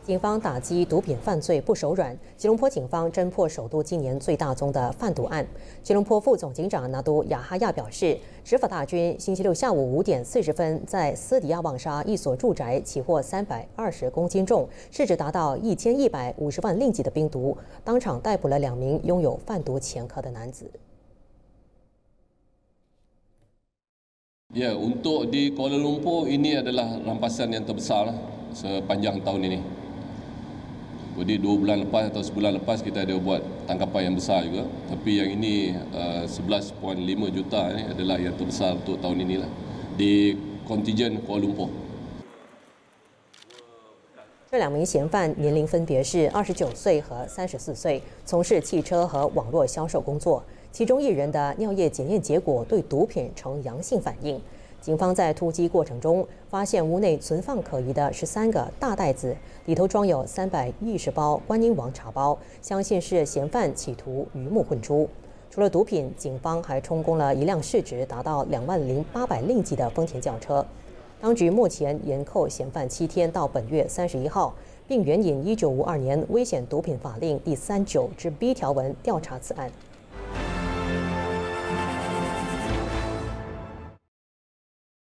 警方打击毒品犯罪不手软，吉隆坡警方侦破首都今年最大宗的贩毒案。吉隆坡副总警长拿督亚哈亚表示，执法大军星期六下午5点40分在斯迪亚旺沙一所住宅起获320公斤重、市值达到1150万令吉的冰毒，当场逮捕了2名拥有贩毒前科的男子。 Ya, untuk di Kuala Lumpur ini adalah rampasan yang terbesar sepanjang tahun ini. Jadi 2 bulan lepas atau sebulan lepas kita ada buat tangkapan yang besar juga. Tapi yang ini 11.5 juta ini adalah yang terbesar untuk tahun inilah di kontingen Kuala Lumpur. 这2名嫌犯年龄分别是29岁和34岁，从事汽车和网络销售工作。其中1人的尿液检验结果对毒品呈阳性反应。警方在突击过程中发现屋内存放可疑的13个大袋子，里头装有310包观音王茶包，相信是嫌犯企图鱼目混珠。除了毒品，警方还充公了一辆市值达到20800令吉的丰田轿车。 当局目前延扣嫌犯7天到本月31号，并援引1952年危险毒品法令第39之 B 条文调查此案。